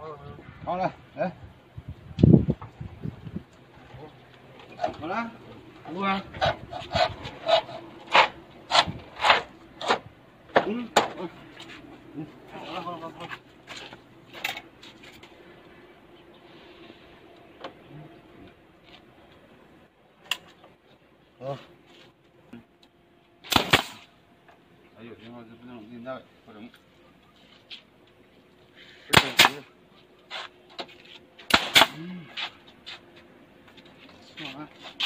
Ngon này, đấy. Ngon á. Đúng không? Ayo, ini mau jadi Smart.